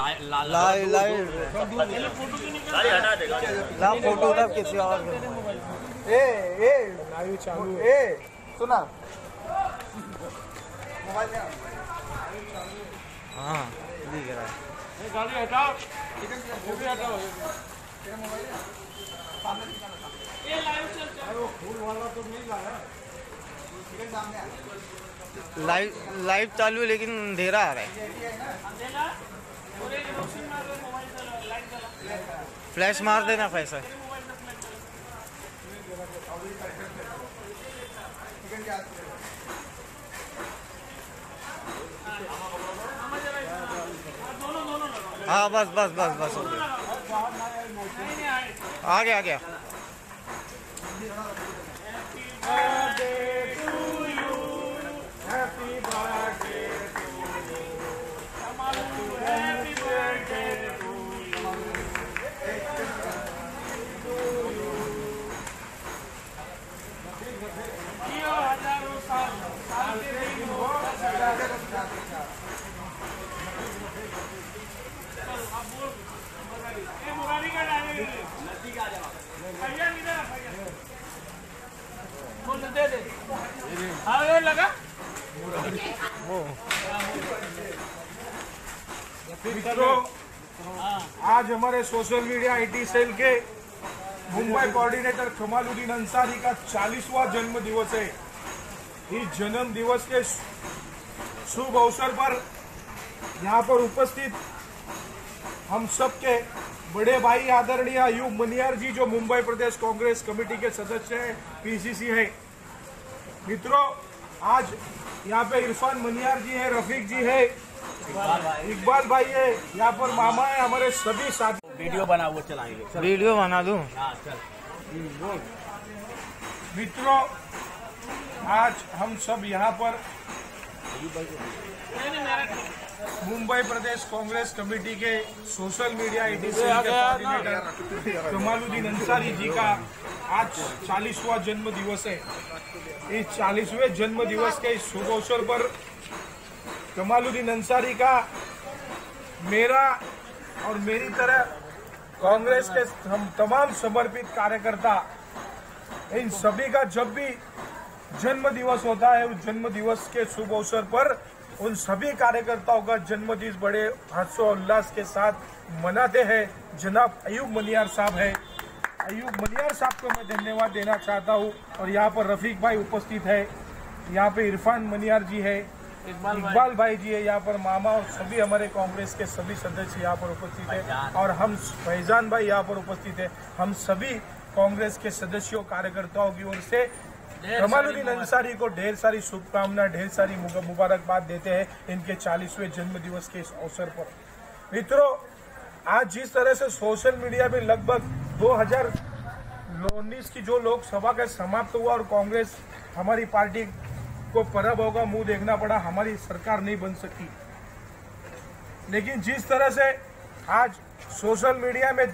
Live ना photo तब किसी और लाइव चालू सुना मोबाइल में हाँ दिख रहा है गाड़ी हटाओ हटाओ ये लाइव चल फूल वाला तो नहीं लाया लाइव चालू है लेकिन अंधेरा आ रहा है फ्लैश मार देना पैसा हाँ बस बस बस बस हो गया आ गया Happy birthday to you. Happy birthday to you. जियो हजारों साल के दिन हो मुरारी का डाले नदी का भैया किधर भैया बोल दे हाँ लगा मित्रों आज हमारे सोशल मीडिया आईटी सेल के मुंबई कोऑर्डिनेटर कमालुद्दीन अंसारी का 40वां जन्म दिवस है। इस जन्म दिवस के शुभ अवसर पर यहाँ पर उपस्थित हम सबके बड़े भाई आदरणीय अयूब मनियार जी जो मुंबई प्रदेश कांग्रेस कमेटी के सदस्य हैं, पीसीसी है। मित्रों आज यहाँ पे इरफान मनियार जी है, रफीक जी है, इकबाल भाई है, यहाँ पर मामा है, हमारे सभी साथी। वीडियो बना वो चलाएंगे, वीडियो बना दूं। मित्रों आज हम सब यहाँ पर मुंबई प्रदेश कांग्रेस कमेटी के सोशल मीडिया एडिशन के कोऑर्डिनेटर कमालुद्दीन अंसारी जी का आज 40वां जन्म दिवस है। इस 40वें जन्म दिवस के इस शुभ अवसर पर कमालुद्दीन अंसारी का मेरा और मेरी तरह कांग्रेस के हम तमाम समर्पित कार्यकर्ता इन सभी का जब भी जन्म दिवस होता है उस जन्म दिवस के शुभ अवसर पर उन सभी कार्यकर्ताओं का जन्मदिन बड़े हर्षोल्लास के साथ मनाते हैं। जनाब अयूब मनियार साहब है, अयूब मनियार साहब को मैं धन्यवाद देना चाहता हूं। और यहाँ पर रफीक भाई उपस्थित है, यहाँ पे इरफान मनियार जी है, इकबाल भाई जी है, यहाँ पर मामा और सभी हमारे कांग्रेस के सभी सदस्य यहाँ पर उपस्थित है और हम फैजान भाई यहाँ पर उपस्थित है। हम सभी कांग्रेस के सदस्यों कार्यकर्ताओं की ओर से कमालुद्दीन अंसारी को ढेर सारी शुभकामनाएं, ढेर सारी मुबारकबाद देते हैं इनके 40वें जन्म दिवस के इस अवसर पर। मित्रों आज जिस तरह से सोशल मीडिया में लगभग 2019 की जो लोकसभा का समाप्त हुआ और कांग्रेस हमारी पार्टी को पराभव का मुंह देखना पड़ा, हमारी सरकार नहीं बन सकी। लेकिन जिस तरह से आज सोशल मीडिया में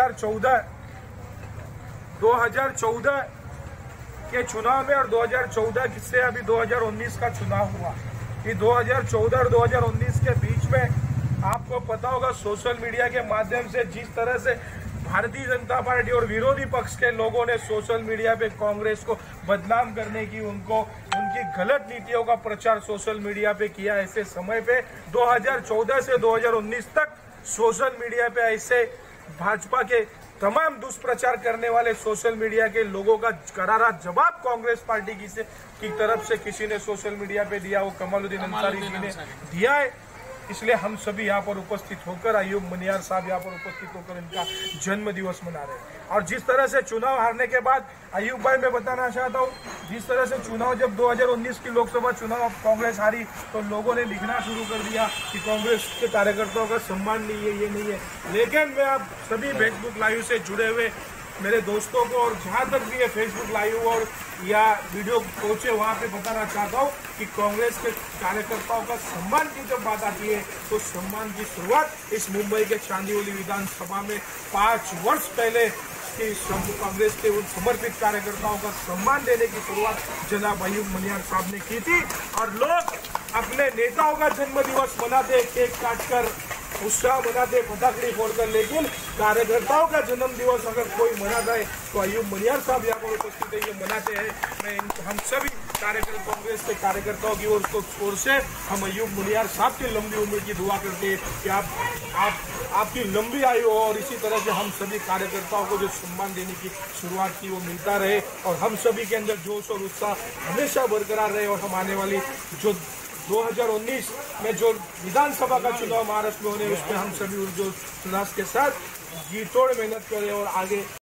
2014 के चुनाव में और 2014 से अभी 2019 का चुनाव हुआ, कि 2014 और 2019 के बीच में आपको पता होगा सोशल मीडिया के माध्यम से जिस तरह से भारतीय जनता पार्टी और विरोधी पक्ष के लोगों ने सोशल मीडिया पे कांग्रेस को बदनाम करने की, उनकी गलत नीतियों का प्रचार सोशल मीडिया पे किया। ऐसे समय पे 2014 से 2019 तक सोशल मीडिया पे ऐसे भाजपा के तमाम दुष्प्रचार करने वाले सोशल मीडिया के लोगों का करारा जवाब कांग्रेस पार्टी की तरफ से किसी ने सोशल मीडिया पे दिया, वो कमालुद्दीन अंसारी जी ने दिया है। इसलिए हम सभी यहाँ पर उपस्थित होकर, अयूब मनियार साहब यहाँ पर उपस्थित होकर इनका जन्म दिवस मना रहे हैं। और जिस तरह से चुनाव हारने के बाद अयूब भाई मैं बताना चाहता हूँ, जिस तरह से चुनाव जब 2019 की लोकसभा चुनाव कांग्रेस हारी तो लोगों ने लिखना शुरू कर दिया कि कांग्रेस के कार्यकर्ताओं का सम्मान नहीं है, ये नहीं है। लेकिन मैं आप सभी फेसबुक लाइव से जुड़े हुए मेरे दोस्तों को और जहां तक भी ये फेसबुक लाइव और या वीडियो पहुंचे वहां पे बताना चाहता हूं कि कांग्रेस के कार्यकर्ताओं का सम्मान की जब बात आती है तो सम्मान की शुरुआत इस मुंबई के चांदीवली विधानसभा में 5 वर्ष पहले कांग्रेस के उन समर्पित कार्यकर्ताओं का सम्मान देने की शुरुआत जनाब अयूब मनियार साहब ने की थी। और लोग अपने नेताओं का जन्मदिवस मनाते, केक काटकर उत्साह मनाते फटाकड़ी फोड़कर, लेकिन कार्यकर्ताओं का जन्म दिवस अगर कोई मनाता है तो अयूब मनियार साहब यहाँ पर उपस्थित है, ये मनाते हैं। मैं हम सभी कांग्रेस के कार्यकर्ताओं की ओर से हम अयूब मनियार साहब की लंबी उम्र की दुआ करते हैं कि आपकी लंबी आयु हो और इसी तरह से हम सभी कार्यकर्ताओं को जो सम्मान देने की शुरुआत की वो मिलता रहे और हम सभी के अंदर जोश और उत्साह हमेशा बरकरार रहे और हम आने वाली जो 2019 में जो विधानसभा का चुनाव महाराष्ट्र में होने उसमें हम सभी जो उल्लास के साथ जी तोड़ मेहनत करें और आगे